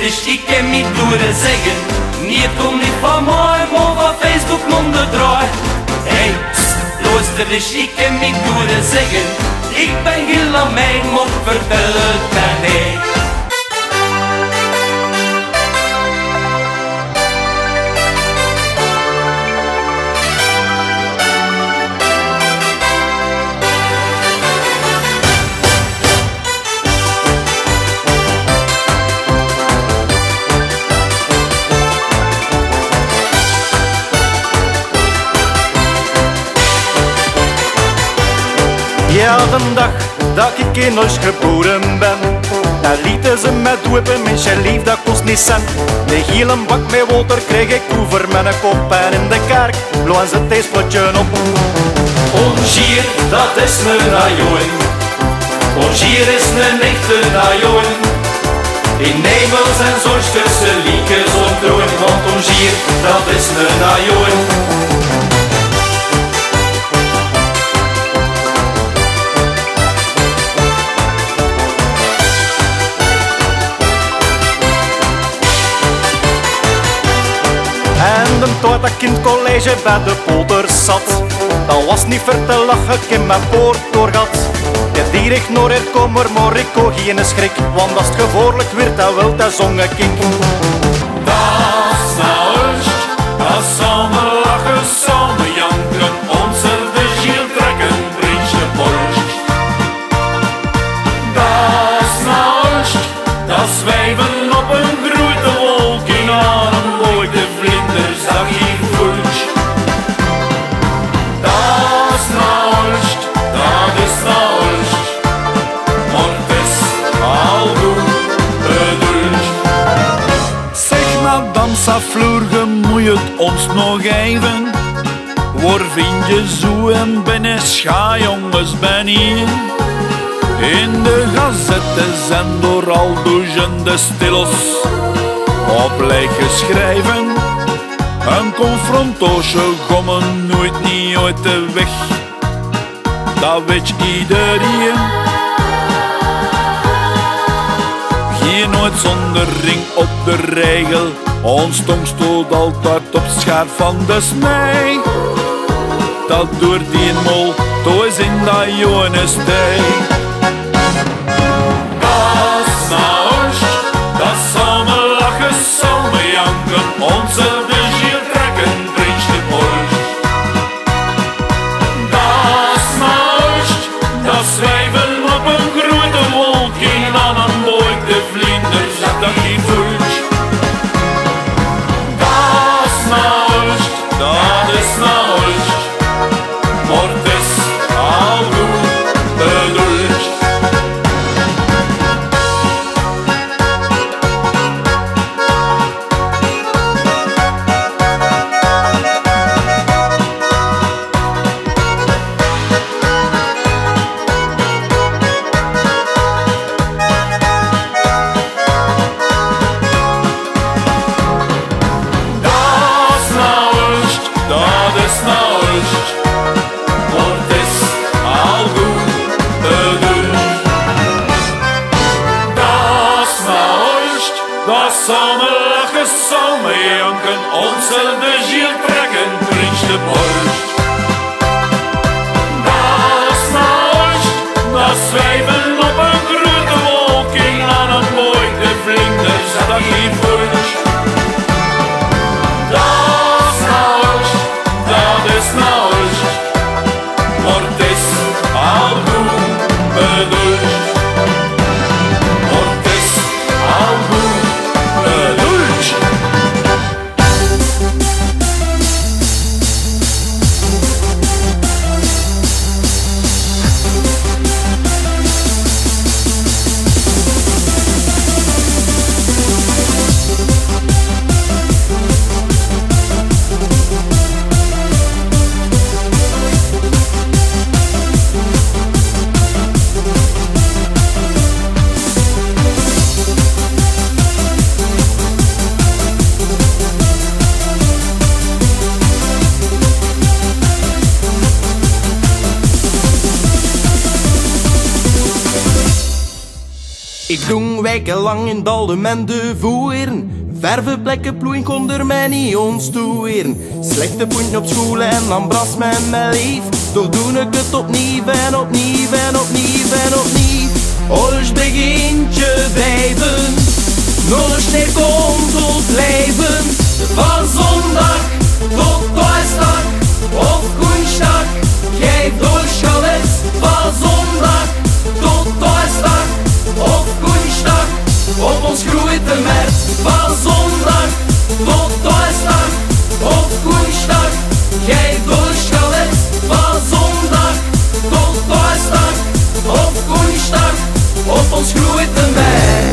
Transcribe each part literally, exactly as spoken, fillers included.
is, ik kan niet toeren zeggen. Niet komt niet van mij, maar van Facebook onder draai. Hey, luister eens, ik kan niet toeren zeggen. Ik ben heel aan mij, maar vertel het mij niet. Ja, de dag dat ik in huis geboren ben, daar lieten ze me dopen, mensen lief, dat kost niet cent. De hele bak met water kreeg ik over mijn kop en in de kerk bloeien ze het theespotje op. Ongier, dat is een ajoen. Ongier is een echte ajoen. In nevels en zorg tussen lieken zo'n troon, want ongier, dat is een ajoen. En de tijd dat ik in het college bij de polder zat, dat was niet voor te lachen, ik in mijn poort doorgat. De dierig naar er kommer, maar ik kon geen schrik, want als het gevaarlijk werd, dat wil, dat zong ik. Dat is nou eens, dat samen lachen, samen janken, onszelfde ziel trekken, brengt de borst. Dat is nou eens, dat zwijven op een grote wolk in adem, mooi de vlinders dat hier voelt. Dat is nou eens, dat is nou eens, maar het is al goed bedoeld. Zeg madame Safloer, je moet het ons nog even. Waar vind je zo en binnen scha jongens ben hier? In de gazettes en door al duizenden stilos op lijk geschreven. Een confrontatie gommen nooit niet uit de weg, dat weet iedereen. Geen nooit zonder ring op de regel, ons tong stoot altijd op schaar van de smij. Dat door die mol, toe is in dat jonge stij. Dat is nou eens, dat samen lachen, samen janken, onszelfde ziel trekken, brengt de borst. Dat is nou eens, dat zwijven op een grote wolk in aan een boot, de vlinders dat die voelt. Dat is nou eens, dat is nou eens, maar het is al goed bedoeld. Ik doe wekenlang in Daldum en de voeren. Vervenplekken ploeien kon er mij niet ontstoeren. Slechte punten op school en dan brast men mijn lief. Toch doe ik het opnieuw en opnieuw en opnieuw en opnieuw. Alles begint je blijven. Nog steeds komt ons leven. Van zondag tot thuisdag of woensdag. Geef doorschales van zondag tot thuisdag of woensdag. Op ons groeit de mer van zondag tot thuisdag of woensdag. Geef doorschales van zondag tot thuisdag of woensdag. Op ons groeit de mer.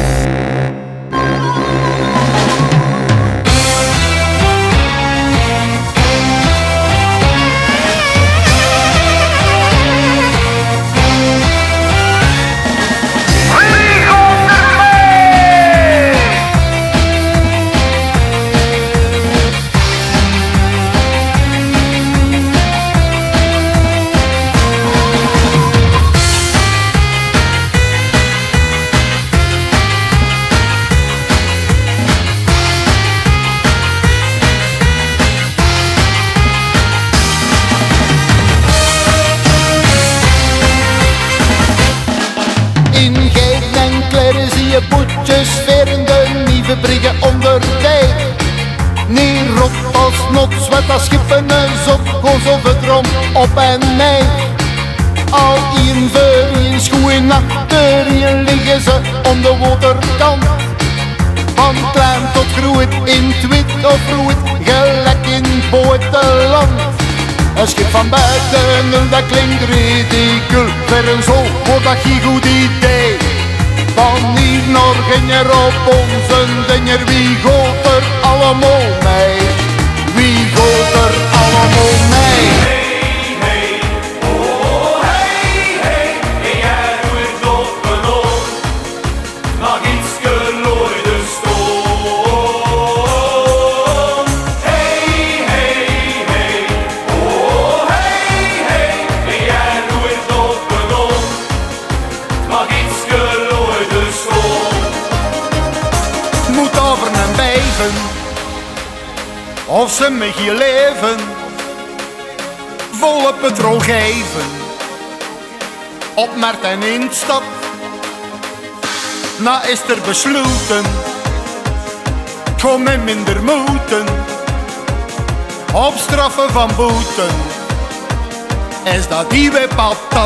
Briggen onder tijd. Niet rot als not, zwet als schippen en zot, goos of het rom op en neer. Al in voor in schoen achter in liggen ze om de waterkant. Van klein tot groeit in het wit of roeit, gelijk in het buitenland. Een schip van buiten, dat klinkt ridicul, ver en zo wordt dat geen goed idee. Van hier naar ginger op onze dinger, wie gaat er allemaal mee? Wie gaat er allemaal mee? Hey, hey, oh hey, hey, hey, jij doet op een oog, nog iets gelooid de stoom. Hey, hey, hey, oh hey, hey, hey, jij doet op een oog, nog iets gelooid de stoom. Moet over en bijven, of ze me hier leven, volle petrol geven. Op markt en in de stad, na is er besloten, kom met minder moeten, op straffen van boeten, is dat die weer patat.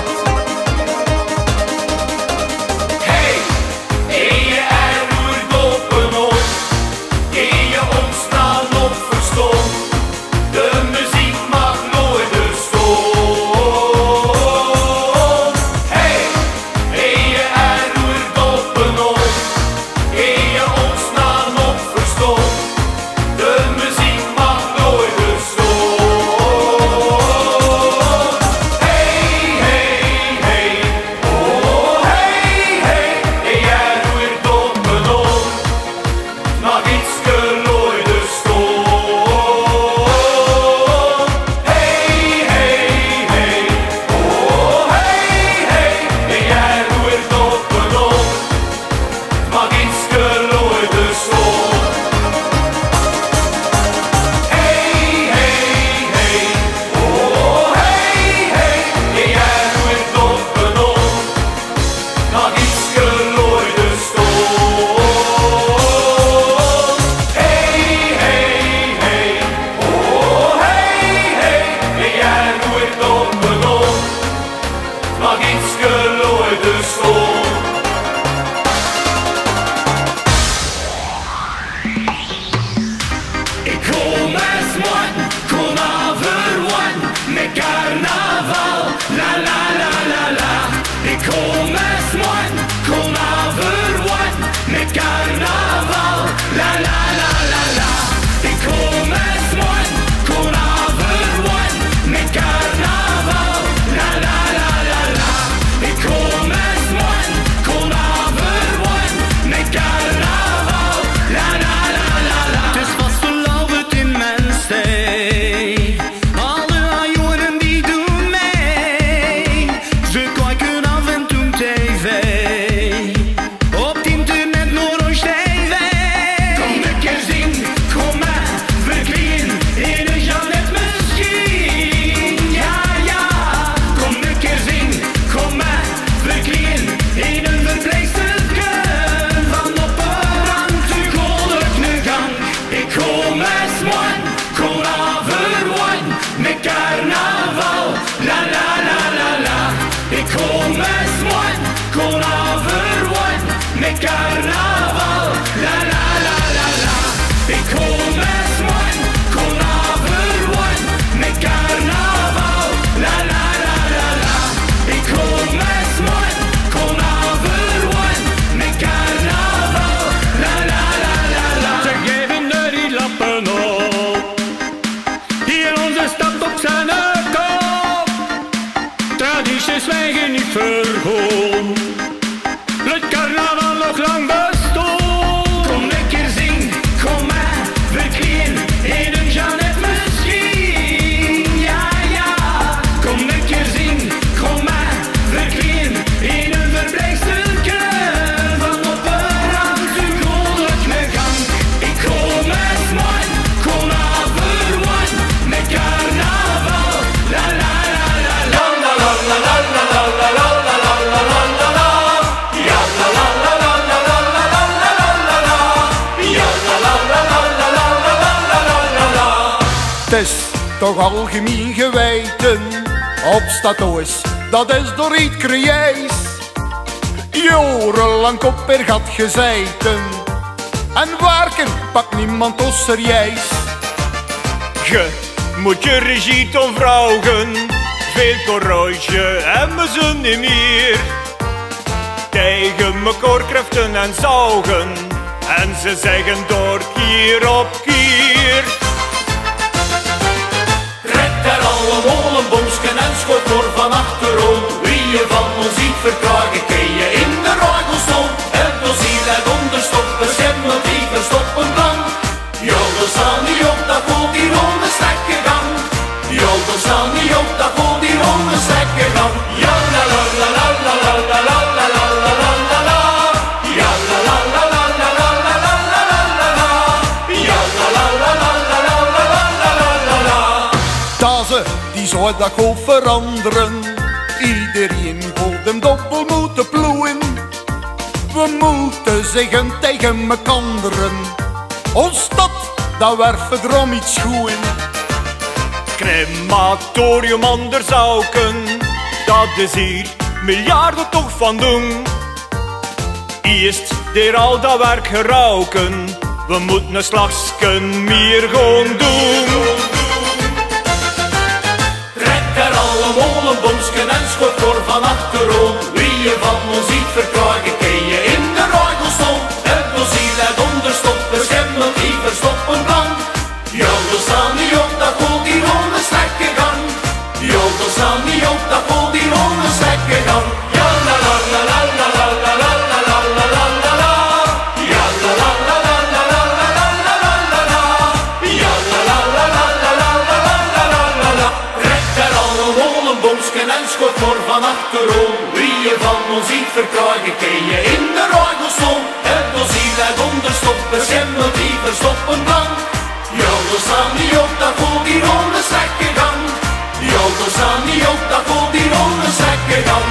Hey, met carnaval, la la la la la. Ik kom met man, kon overwoon, met carnaval, la la la la la. Ik kom met man, kon overwoon, met carnaval, la la la la la. Ze geven er die lappen op, hier onze stad op zijn kop. Tradities zwijgen niet vergoon. Het carnaval nog lang bestond. Kom lekker zing, kom maar, verkleen in een Jeannette misschien. Ja, ja, kom lekker zing, kom maar, verkleen in een verblijfstelke van opperhand u goddelijk me gang. Ik kom met man, kom overwoon, met carnaval, la la la la la la la la la la la la la la la la. Het is toch algemeen geweten, op stato's, dat is door iets creëis. Jarenlang op er gat gezeten, en werken pakt niemand ons serieus. Je moet je regie ton vrouwen, veel courage hebben ze niet meer. Tegen mekaar krachten en zaugen, en ze zeggen door keer op keer. Trek daar alle molenbomsken en schot voor van achterom. Wie je van ons ziet vertragen, kun je in de ragel staan. Het dossier en onderstoppen, schimmelt die verstoppen gang. Jodel staan niet op, dat voelt hier onder strekke gang. Jodel staan niet op, dat voelt hier onder strekke gang. Ja la la la la la la la la la la la la la la. Ja la la la la la la la la la la la la. Ja la la la la la la la la la la la. Dazen, die zou dat goed veranderen. Iedereen moet hem doppel moeten ploeien. We moeten zeggen tegen mekanderen, ons stad, dat werven erom iets goed. Crematorium anders auken, dat is hier miljarden toch van doen. Eerst der al dat werk gerauken, we moeten een slagsken meer gewoon doen. Trek daar alle molenbomsken en schot voor van achterom. Wie je van ons ziet vertragen, kun je in de ragel staan. Het dossier en onderstoppen, schimmelt die verstoppen gang. Jodel staan niet op, dat voelt hier onder strekke gang. Jodel staan niet op, dat voelt hier onder strekke gang. Ja la la la la la la la la la la la la la la. Ja la la la la la la la la la la la la. Ja la la la la la la la la la la la. Trek daar alle molenbomsken en schot voor van achterom. Wie je van ons ziet vertragen, kun je in de ragel staan. Het dossier en onderstoppen, schimmelt die verstoppen gang. Jodel staan niet op, dat voelt hier onder strekke gang. Jodel staan niet op, dat voelt hier onder strekke gang.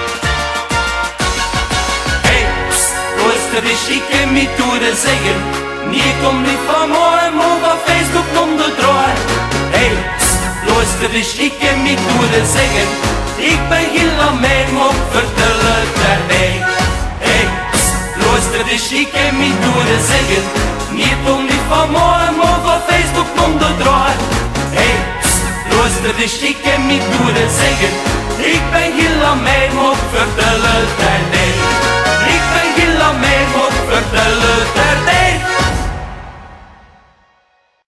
Hey, pst, luister eens, ik kan me toeren zeggen. Nee, kom niet van mij, maar van Facebook onderdraaien. Hey, pst, luister eens, ik kan me toeren zeggen. Ik ben heel aan mij, maar vertel het daarbij. Hey, pst, luister eens, ik kan me toeren zeggen. Nee, kom niet van mij, maar van Facebook onderdraaien. Hey, pst, luister eens, ik kan me toeren zeggen. Ik ben heel aan mij, maar vertel het daarbij.